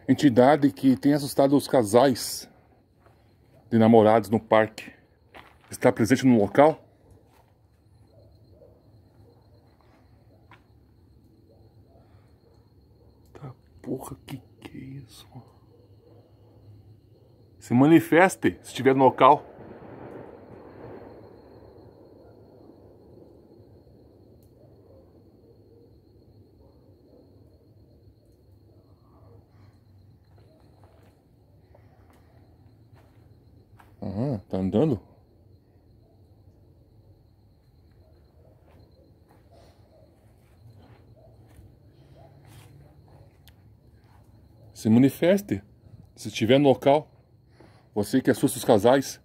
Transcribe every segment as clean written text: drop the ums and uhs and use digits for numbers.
Entidade que tem assustado os casais de namorados no parque está presente no local? Tá, porra, que é isso? Se manifeste se estiver no local. Tá andando? Se manifeste se estiver no local. Você que assusta os casais.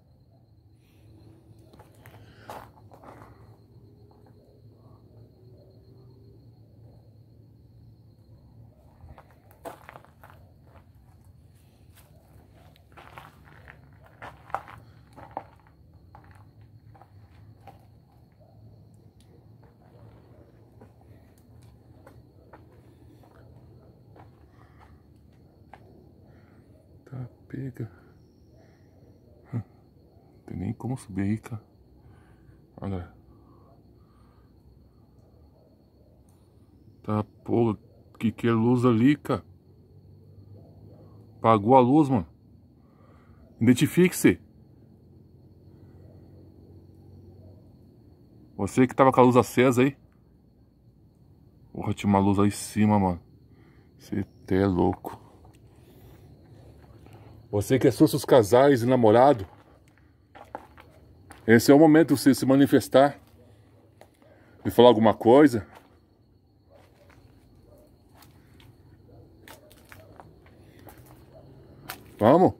Tá, pega. Não tem nem como subir aí, cara. Olha. Tá, porra. Que é luz ali, cara? Apagou a luz, mano. Identifique-se. Você que tava com a luz acesa aí. Porra, tinha uma luz aí em cima, mano. Você é louco. Você que assusta os casais e namorado. Esse é o momento de você se manifestar. De falar alguma coisa. Vamos?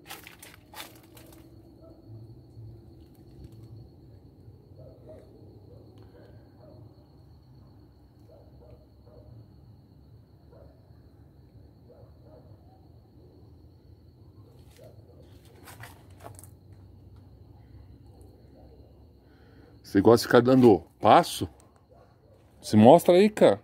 Você gosta de ficar dando passo? Se mostra aí, cara.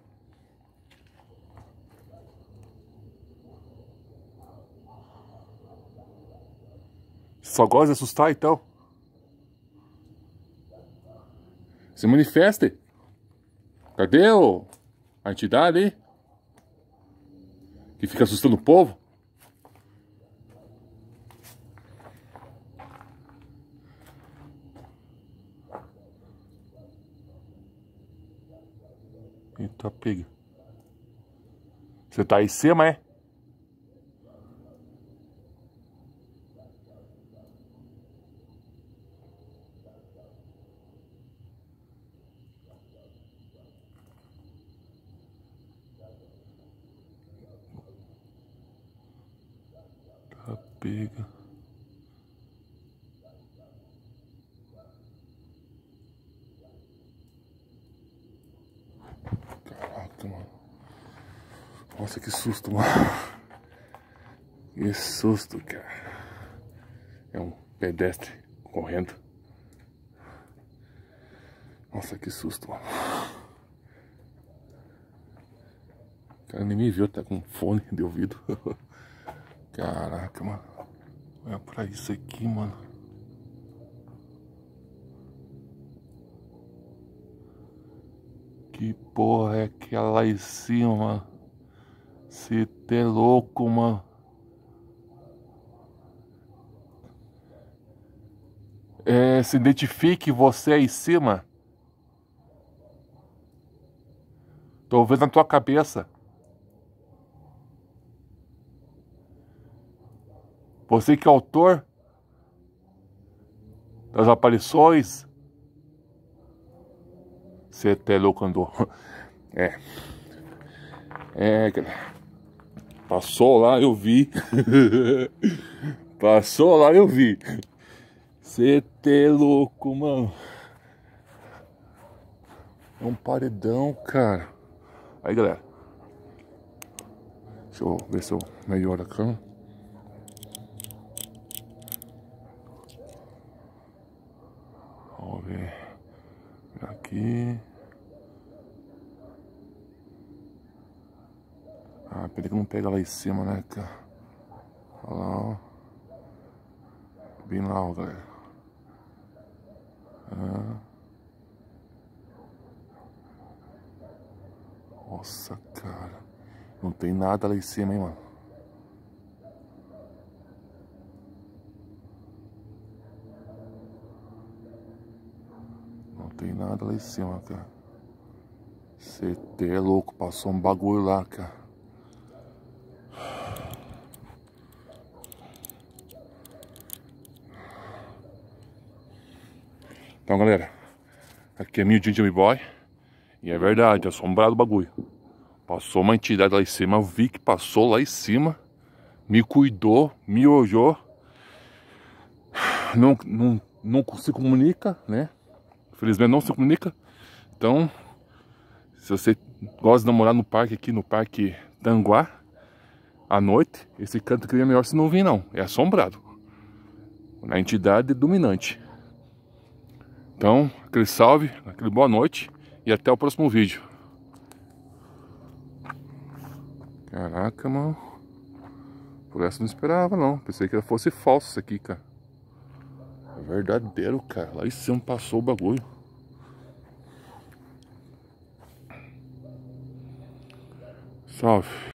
Você só gosta de assustar, então? Se manifeste. Cadê a entidade aí? Que fica assustando o povo? Eita, pega. Você tá aí em cima, é? Tá, pega. Caraca, mano. Nossa, que susto, mano. Que susto, cara. É um pedestre correndo. Nossa, que susto, mano. O cara nem me viu, tá com fone de ouvido. Caraca, mano. Olha pra isso aqui, mano. Que porra é aquela lá em cima, mano? Você é louco, mano. Se identifique você aí em cima. Tô vendo na tua cabeça. Você que é autor das aparições. Você é louco, andou. Passou lá, eu vi. Passou lá, eu vi. Você é louco, mano. É um paredão, cara. Aí, galera. Deixa eu ver se eu melhoro a câmera. Vamos ver. Aqui. Ah, peraí que não pega lá em cima, né, cara? Olha lá, ó. Bem lá, ó, galera. Nossa, cara. Não tem nada lá em cima, hein, mano. Não tem nada lá em cima, cara. CT é louco, passou um bagulho lá, cara. Então, galera, aqui é Mildinho de Boy. E é verdade, assombrado o bagulho. Passou uma entidade lá em cima, eu vi que passou lá em cima. Me cuidou, me olhou. Não se comunica, né? Infelizmente não se comunica. Então, se você gosta de namorar no parque aqui, no Parque Tanguá, à noite, esse canto aqui é melhor se não vir não. É assombrado. A entidade dominante. Então, aquele salve, aquele boa noite e até o próximo vídeo. Caraca, mano. Por essa eu não esperava não. Pensei que fosse falso isso aqui, cara. É verdadeiro, cara. Lá em cima passou o bagulho. Salve.